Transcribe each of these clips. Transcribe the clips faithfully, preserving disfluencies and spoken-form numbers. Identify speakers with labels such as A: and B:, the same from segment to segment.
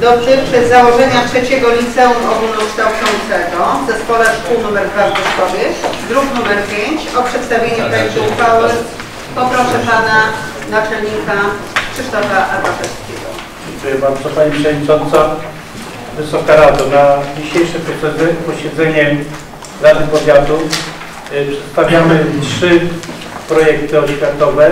A: dotyczy założenia trzeciego liceum ogólnokształcącego w Zespole Szkół nr dwa w Byszkowie, druk nr pięć. O przedstawienie projektu uchwały poproszę pana naczelnika Krzysztofa Arbatewskiego.
B: Dziękuję bardzo Pani Przewodnicząca. Wysoka Rado, na dzisiejsze posiedzenie Rady Powiatu przedstawiamy trzy projekty oświatowe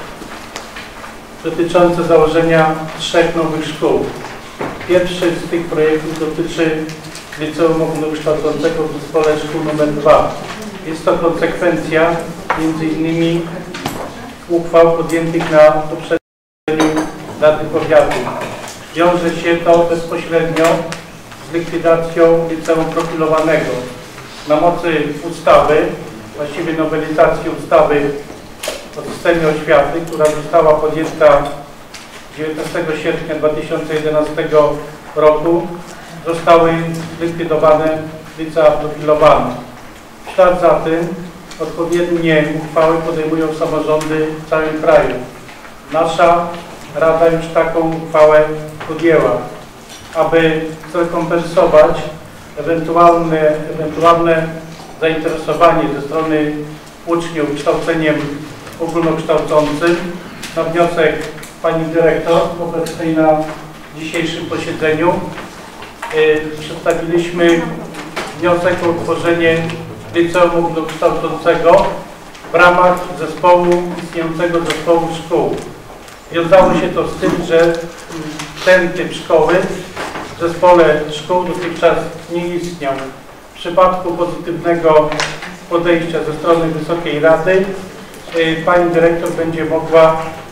B: dotyczące założenia trzech nowych szkół. Pierwszy z tych projektów dotyczy Liceum Ogólnokształcącego w Zespole Szkół nr dwa. Jest to konsekwencja między innymi uchwał podjętych na poprzednim Rady Powiatu. Wiąże się to bezpośrednio z likwidacją liceum profilowanego. Na mocy ustawy, właściwie nowelizacji ustawy o systemie oświaty, która została podjęta dziewiętnastego sierpnia dwa tysiące jedenastego roku, zostały zlikwidowane licea profilowane. W ślad za tym odpowiednie uchwały podejmują samorządy w całym kraju. Nasza Rada już taką uchwałę podjęła, aby zrekompensować ewentualne, ewentualne zainteresowanie ze strony uczniów kształceniem ogólnokształcącym. Na wniosek Pani Dyrektor obecnej na dzisiejszym posiedzeniu yy, przedstawiliśmy wniosek o utworzenie Liceum Ogólnokształcącego w ramach zespołu, istniejącego zespołu szkół. Wiązało się to z tym, że ten typ szkoły w zespole szkół dotychczas nie istniał. W przypadku pozytywnego podejścia ze strony Wysokiej Rady Pani Dyrektor będzie mogła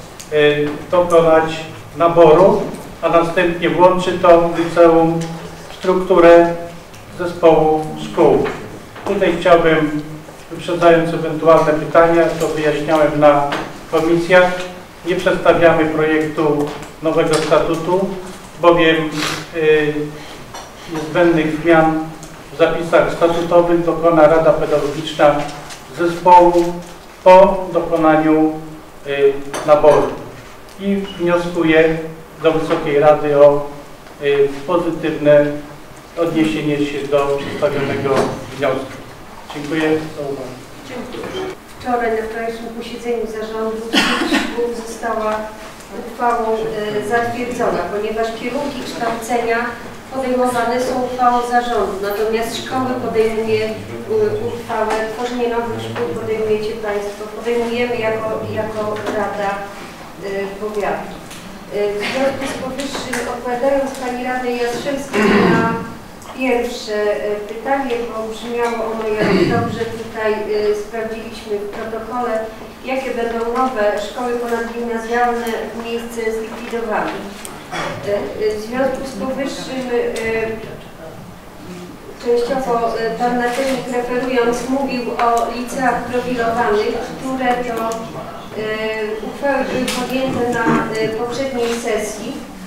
B: dokonać naboru, a następnie włączy to liceum w strukturę zespołu szkół. Tutaj chciałbym, wyprzedzając ewentualne pytania, to wyjaśniałem na komisjach, nie przedstawiamy projektu nowego statutu, bowiem y, niezbędnych zmian w zapisach statutowych dokona Rada Pedagogiczna zespołu po dokonaniu y, naboru. I wnioskuję do Wysokiej Rady o y, pozytywne odniesienie się do przedstawionego wniosku. Dziękuję za uwagę.
C: Dziękuję. Wczoraj na wczorajszym posiedzeniu zarządu szkół została uchwałą e, zatwierdzona, ponieważ kierunki kształcenia podejmowane są uchwałą zarządu, natomiast szkoły podejmuje e, uchwałę, tworzenie nowych szkół podejmujecie Państwo, podejmujemy jako, jako Rada e, Powiatu. E, w związku z powyższym, odpowiadając Pani Radę Jastrzębskiej na pierwsze pytanie, bo brzmiało ono, jak dobrze tutaj y, sprawdziliśmy w protokole, jakie będą nowe szkoły ponadgimnazjalne w miejsce zlikwidowanych. Y, y, w związku z powyższym y, częściowo y, Pan naczelnik referując mówił o liceach profilowanych, które to y, uchwały były podjęte na y, poprzedniej sesji.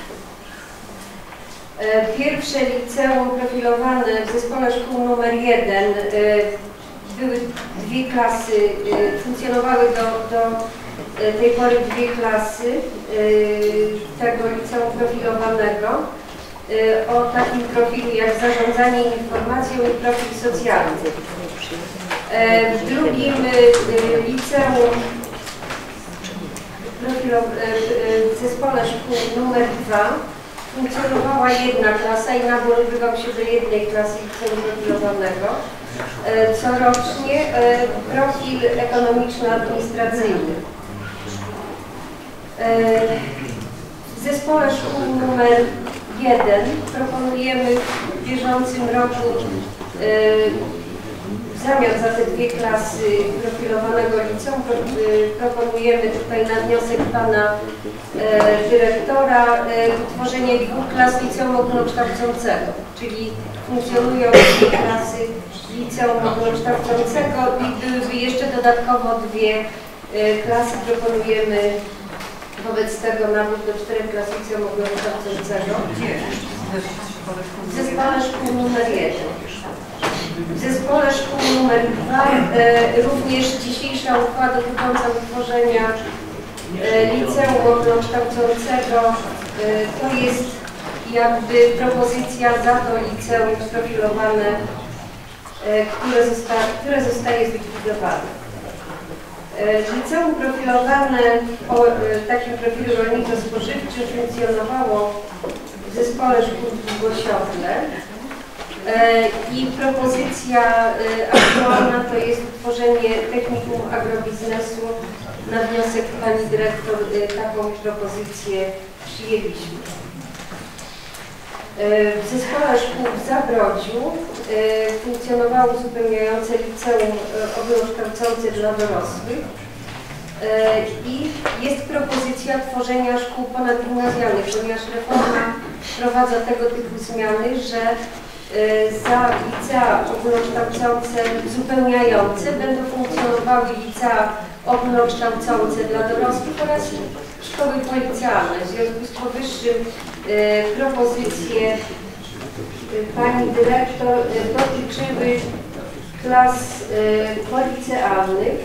C: Pierwsze liceum profilowane w Zespole Szkół nr jeden były dwie klasy, funkcjonowały do, do tej pory dwie klasy tego liceum profilowanego o takim profilu jak zarządzanie informacją i profil socjalny. W drugim liceum w Zespole Szkół nr dwa funkcjonowała jedna klasa i nabór odbywał się do jednej klasy liceum profilowanego. Corocznie profil ekonomiczno-administracyjny. W Zespole Szkół nr jeden proponujemy w bieżącym roku w zamian za te dwie klasy profilowanego liceum proponujemy tutaj na wniosek Pana e, Dyrektora e, utworzenie dwóch klas liceum ogólnokształcącego, czyli funkcjonują dwie klasy liceum ogólnokształcącego i byłyby jeszcze dodatkowo dwie e, klasy. Proponujemy wobec tego nabór do czterech klas liceum ogólnokształcącego w Zespole Szkół nr jeden. W Zespole Szkół nr dwa e, również dzisiejsza uchwała dotycząca utworzenia e, liceum ogólnokształcącego e, to jest jakby propozycja za to liceum profilowane, które, zosta które zostaje zlikwidowane. Liceum profilowane o takim profilu rolniczo-spożywczym funkcjonowało w Zespole Szkół w Długosiodle i propozycja aktualna to jest utworzenie technikum agrobiznesu. Na wniosek pani dyrektor taką propozycję przyjęliśmy. W Zespole Szkół w Zabrodziu funkcjonowało uzupełniające liceum ogólnokształcące dla dorosłych i jest propozycja tworzenia szkół ponadgimnazjalnych, ponieważ reforma wprowadza tego typu zmiany, że za licea ogólnokształcące uzupełniające będą funkcjonowały licea ogólnokształcące dla dorosłych oraz szkoły policealne. W związku z powyższym e, propozycje e, pani dyrektor e, dotyczyły klas e, policealnych,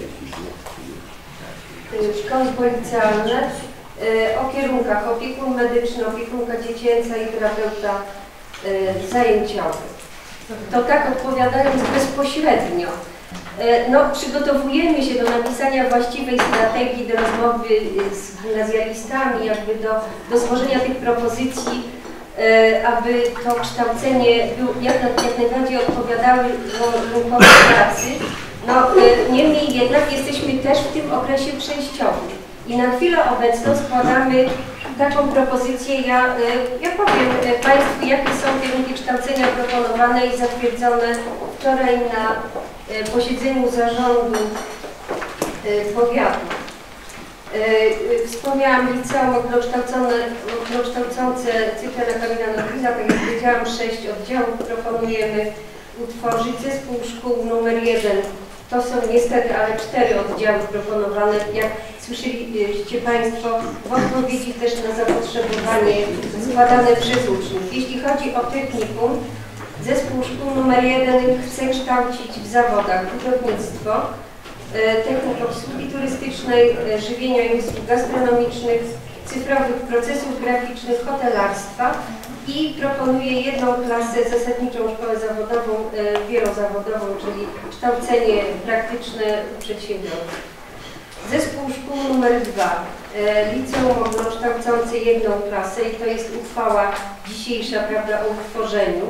C: e, szkoły policealne e, o kierunkach opiekun medyczny, opiekunka dziecięca i terapeuta e, zajęciowy. To tak odpowiadając bezpośrednio. No, przygotowujemy się do napisania właściwej strategii, do rozmowy z gimnazjalistami, jakby do, do złożenia tych propozycji, aby to kształcenie było, jak, jak najbardziej odpowiadały rynkowi pracy. No, niemniej jednak jesteśmy też w tym okresie przejściowym i na chwilę obecną składamy taką propozycję. Ja, ja powiem Państwu, jakie są kierunki kształcenia proponowane i zatwierdzone wczoraj na posiedzeniu zarządu powiatu. Wspomniałam liceum ogólnokształcące Cypriana Kamila Norwiza, tak jak powiedziałam, sześć oddziałów proponujemy utworzyć. Zespół szkół numer jeden to są niestety, ale cztery oddziały proponowane, jak słyszeliście Państwo, w odpowiedzi też na zapotrzebowanie składane przez uczniów. Jeśli chodzi o technikum, zespół szkół numer jeden chce kształcić w zawodach budownictwo, technik obsługi turystycznej, żywienia i usług gastronomicznych, cyfrowych procesów graficznych, hotelarstwa i proponuje jedną klasę zasadniczą szkołę zawodową, wielozawodową, czyli kształcenie praktyczne przedsiębiorców. Zespół szkół numer dwa, liceum ogólnokształcące jedną klasę i to jest uchwała dzisiejsza, prawda, o utworzeniu.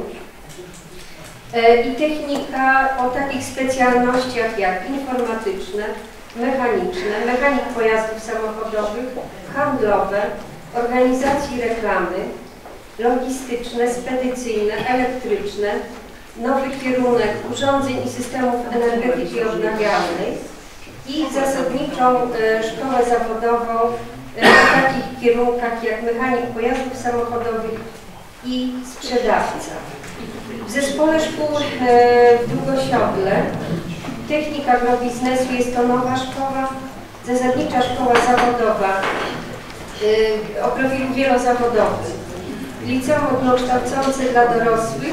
C: I technika o takich specjalnościach jak informatyczne, mechaniczne, mechanik pojazdów samochodowych, handlowe, organizacji reklamy, logistyczne, spedycyjne, elektryczne, nowy kierunek urządzeń i systemów energetyki odnawialnej i zasadniczą szkołę zawodową w takich kierunkach jak mechanik pojazdów samochodowych i sprzedawca. W Zespole Szkół w Długosiodle technika agrobiznesu jest to nowa szkoła, zasadnicza szkoła zawodowa o profilu wielozawodowym. Liceum ogólnokształcące dla dorosłych.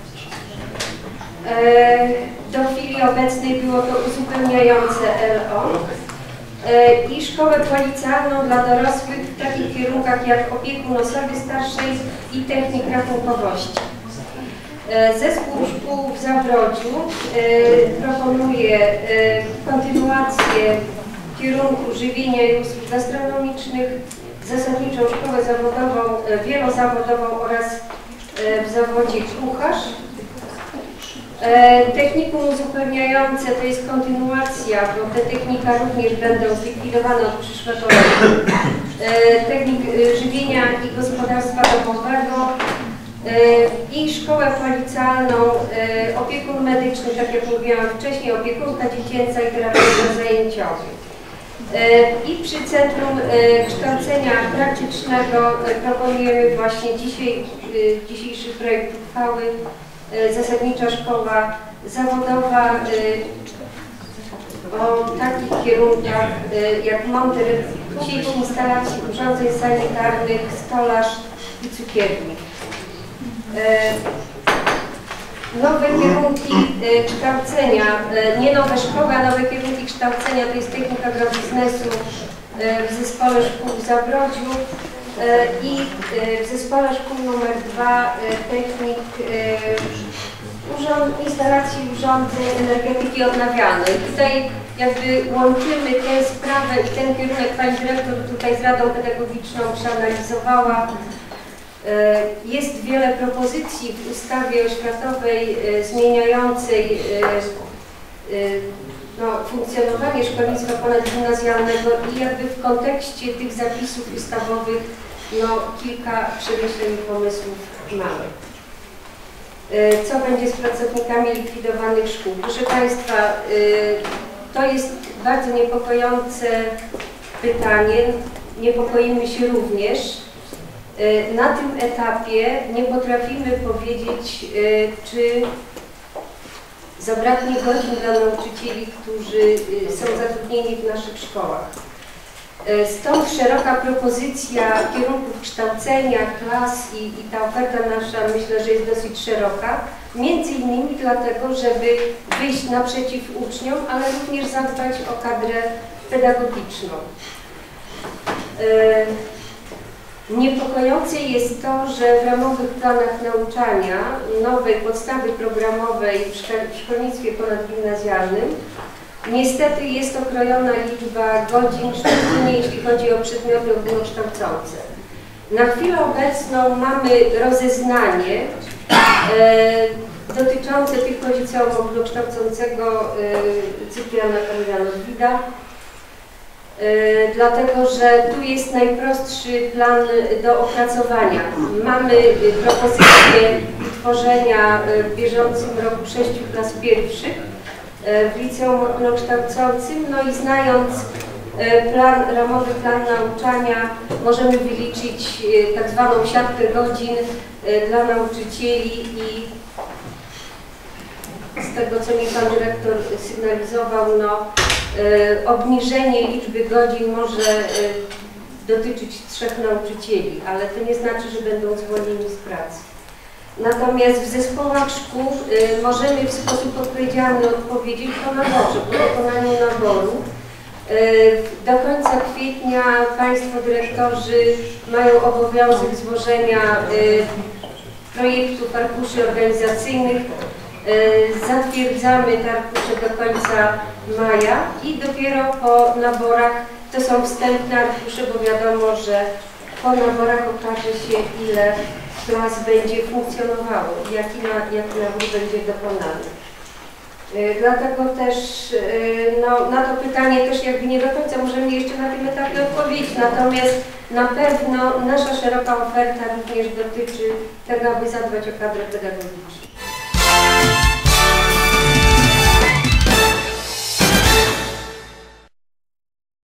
C: Do chwili obecnej było to uzupełniające L O i szkołę policealną dla dorosłych w takich kierunkach jak opiekun osoby starszej i technik rachunkowości. Zespół szkół w Zabrodziu proponuje kontynuację kierunku żywienia i usług gastronomicznych, zasadniczą szkołę zawodową, wielozawodową oraz w zawodzie kucharz. Technikum uzupełniające to jest kontynuacja, bo te technika również będą zlikwidowane od przyszłego roku. Technik żywienia i gospodarstwa domowego i szkołę policealną, opiekun medyczny, tak jak mówiłam wcześniej, opiekunka dziecięca i terapeuta zajęciowy. I przy Centrum Kształcenia Praktycznego proponujemy właśnie dzisiaj, dzisiejszy projekt uchwały, zasadnicza szkoła zawodowa o takich kierunkach jak monter, sieć instalacji urządzeń sanitarnych, stolarz i cukiernik. Nowe kierunki kształcenia, nie nowe szkoły, a nowe kierunki kształcenia to jest technika agrobiznesu w Zespole Szkół w Zabrodziu i w zespole szkół numer dwa technik urząd, instalacji urządzeń energetyki odnawialnej. Tutaj jakby łączymy tę sprawę i ten kierunek pani dyrektor tutaj z Radą Pedagogiczną przeanalizowała. Jest wiele propozycji w ustawie oświatowej zmieniającej no, funkcjonowanie szkolnictwa ponadgimnazjalnego i jakby w kontekście tych zapisów ustawowych no, kilka przemyśleń i pomysłów mamy. Co będzie z pracownikami likwidowanych szkół? Proszę Państwa, to jest bardzo niepokojące pytanie, niepokoimy się również. Na tym etapie nie potrafimy powiedzieć, czy zabraknie godzin dla nauczycieli, którzy są zatrudnieni w naszych szkołach. Stąd szeroka propozycja kierunków kształcenia, klas i, i ta oferta nasza myślę, że jest dosyć szeroka. Między innymi dlatego, żeby wyjść naprzeciw uczniom, ale również zadbać o kadrę pedagogiczną. Niepokojące jest to, że w ramowych planach nauczania nowej podstawy programowej w szkolnictwie ponadgimnazjalnym niestety jest okrojona liczba godzin, szczególnie jeśli chodzi o przedmioty ogólnokształcące. Na chwilę obecną mamy rozeznanie e, dotyczące tylko liceum ogólnokształcącego e, Cypriana Kamila Norwida. Dlatego, że tu jest najprostszy plan do opracowania. Mamy propozycję utworzenia w bieżącym roku sześciu klas pierwszych w liceum ogólnokształcącym, no i znając plan, ramowy plan nauczania możemy wyliczyć tak zwaną siatkę godzin dla nauczycieli i z tego, co mi pan dyrektor sygnalizował, no, e, obniżenie liczby godzin może e, dotyczyć trzech nauczycieli, ale to nie znaczy, że będą zwolnieni z pracy. Natomiast w zespołach szkół e, możemy w sposób odpowiedzialny odpowiedzieć po naborze, po dokonaniu naboru. E, do końca kwietnia Państwo dyrektorzy mają obowiązek złożenia e, projektów arkuszy organizacyjnych. Zatwierdzamy te arkusze do końca maja i dopiero po naborach, to są wstępne arkusze, bo wiadomo, że po naborach okaże się, ile klas będzie funkcjonowało, jaki, na, jaki nabór będzie dokonany. Dlatego też no, na to pytanie też jakby nie do końca możemy jeszcze na tym etapie odpowiedzieć, natomiast na pewno nasza szeroka oferta również dotyczy tego, aby zadbać o kadrę pedagogiczną.